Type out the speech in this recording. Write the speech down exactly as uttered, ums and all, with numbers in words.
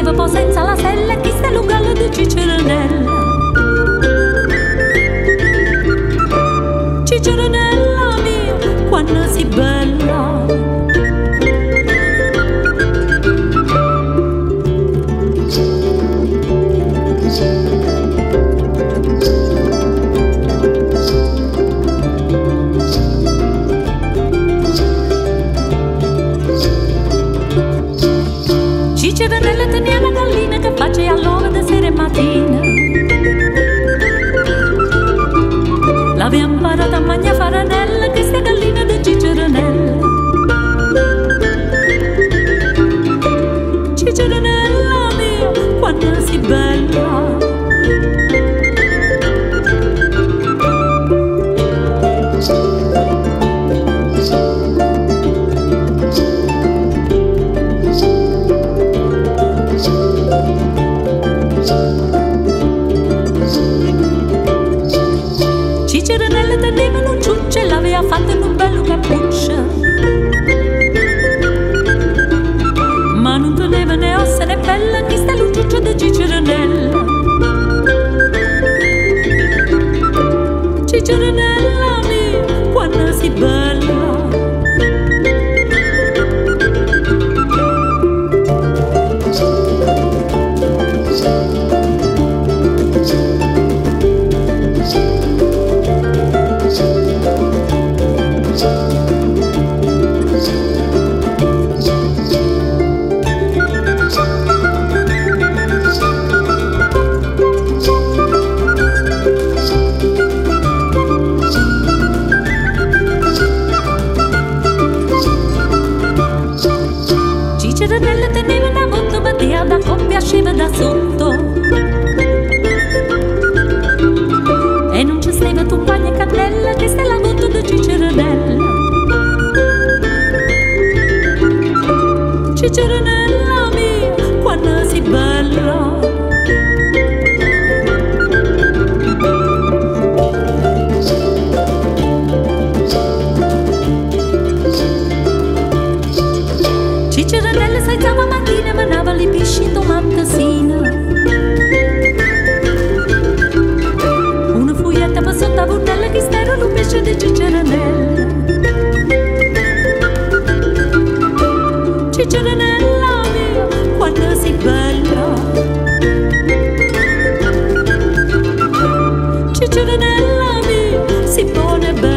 viveva un po' senza la sella, chi sta lungo di Ciceronella. Ciceronella mia, quando si bella. Ciceronella tenia una gallina che faceva l'uovo da sera e mattina. L'aveva imparata a mangiare faranella, questa gallina di Ciceronella. Ciceronella mia, quando si bella. Ciceronella teneva un ciuccio e l'aveva fatto in un bello cappuccio, ma non teneva né ossa né pelle, chi sta l'ucciuccio di Ciceronella. Ciceronella mia, quando si bella. Ciceronella teneva una moto, ma dia da coppia sceva da sotto, e non ci stava tumpagna e cannella, che sta la moto di Ciceronella. Ciceronella mia, quando si bella. Ciceronella si alzava mattina e manava le pesci in tomatasina. Una fuglietta per sotto la burnella, che stava un pesce di Ciceronella. Ciceronella mia, quando si bella. Ciceronella mia, si pone bella.